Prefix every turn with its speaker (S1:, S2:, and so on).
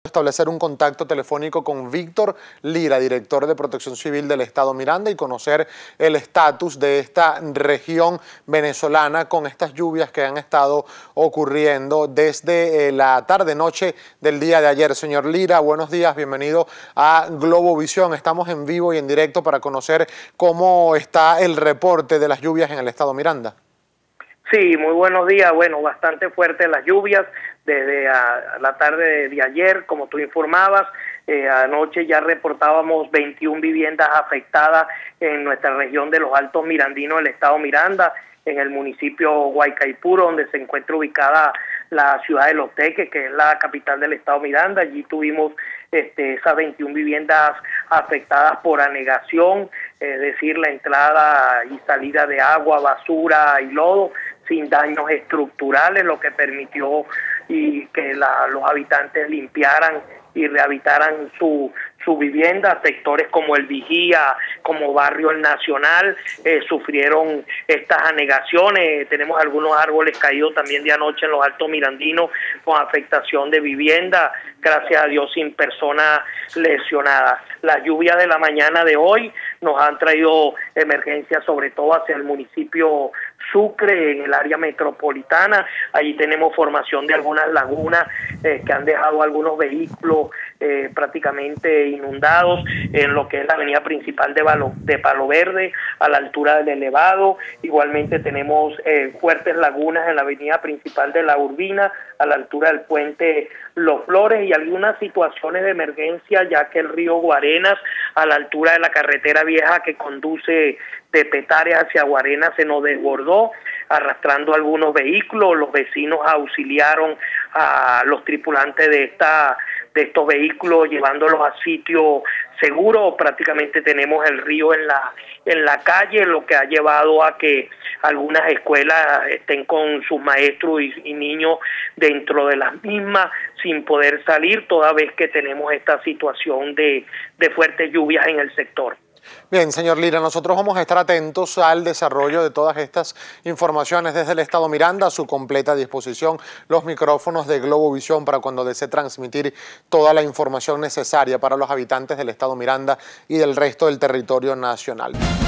S1: Establecer un contacto telefónico con Víctor Lira, director de Protección Civil del Estado Miranda, y conocer el estatus de esta región venezolana con estas lluvias que han estado ocurriendo desde la tarde-noche del día de ayer. Señor Lira, buenos días, bienvenido a Globovisión. Estamos en vivo y en directo para conocer cómo está el reporte de las lluvias en el Estado Miranda.
S2: Sí, muy buenos días. Bueno, bastante fuertes las lluvias desde la tarde de ayer, como tú informabas. Anoche ya reportábamos 21 viviendas afectadas en nuestra región de los Altos Mirandinos del Estado Miranda, en el municipio Guaycaipuro, donde se encuentra ubicada la ciudad de Los Teques, que es la capital del Estado Miranda. Allí tuvimos esas 21 viviendas afectadas por anegación, es decir, la entrada y salida de agua, basura y lodo, sin daños estructurales, lo que permitió que los habitantes limpiaran y rehabilitaran su vivienda. Sectores como el Vigía, como Barrio El Nacional, sufrieron estas anegaciones. Tenemos algunos árboles caídos también de anoche en los Altos Mirandinos con afectación de vivienda, gracias a Dios sin personas lesionadas. Las lluvias de la mañana de hoy nos han traído emergencias, sobre todo hacia el municipio Sucre, en el área metropolitana. Allí tenemos formación de algunas lagunas que han dejado algunos vehículos prácticamente inundados en lo que es la avenida principal de Palo Verde, a la altura del elevado. Igualmente tenemos fuertes lagunas en la avenida principal de La Urbina, a la altura del puente Los Flores, y algunas situaciones de emergencia, ya que el río Guarenas, a la altura de la carretera vieja que conduce de Petare hacia Guarenas, se nos desbordó, arrastrando algunos vehículos. Los vecinos auxiliaron a los tripulantes de estos vehículos, llevándolos a sitio seguro. Prácticamente tenemos el río en la calle, lo que ha llevado a que algunas escuelas estén con sus maestros y niños dentro de las mismas, sin poder salir, toda vez que tenemos esta situación de fuertes lluvias en el sector.
S1: Bien, señor Lira, nosotros vamos a estar atentos al desarrollo de todas estas informaciones desde el Estado Miranda, a su completa disposición, los micrófonos de Globovisión para cuando desee transmitir toda la información necesaria para los habitantes del Estado Miranda y del resto del territorio nacional.